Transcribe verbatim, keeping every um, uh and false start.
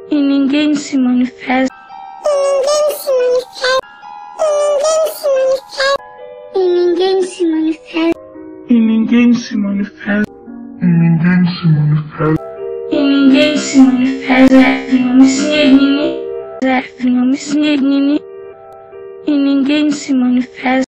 E ninguém se manifesta. E ninguém se manifesta. E ninguém se manifesta. E ninguém se manifesta. E ninguém se manifesta. E ninguém se manifesta. E ninguém se manifesta.